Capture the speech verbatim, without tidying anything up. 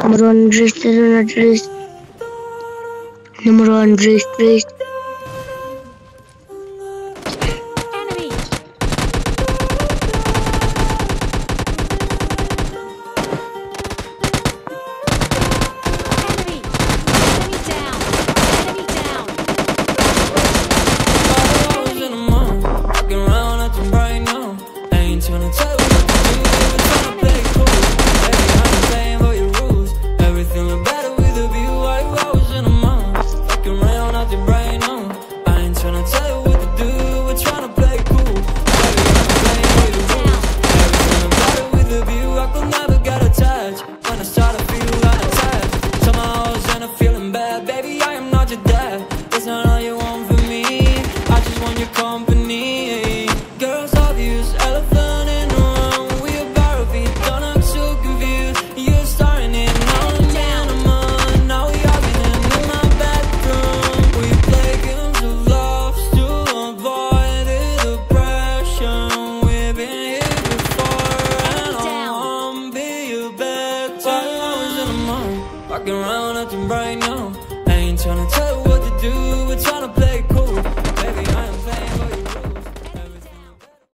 Number one dress, not dress. Number one dress, dress. Enemy. Enemy. Enemy down. Enemy down. I was in the mall, walking around acting right now. I ain't tryna tell you what to do, but tryna play it cool. Baby, I'm playing by your rules. Everything look better with a view. I, I was in the mall, walking around acting right now. I ain't tryna tell you what to do, but tryna play it cool. Baby, I'm playing by your rules. Everything look better with a view. I could never get attached when I start to feel unattached. Somehow I was in a feeling bad. Baby, I am not your dad. That's not all you want from me. I just want your company. Girls obvious, elephant in the room. We about to be done, I'm so confused. You're starting it, now I'm down a month. Now we arguing in my bedroom. We play games of love to avoid the depression. We've been here before and I won't be your back. While I was in the mall, walking around acting right now. I ain't tryna tell you what to do, we're tryna play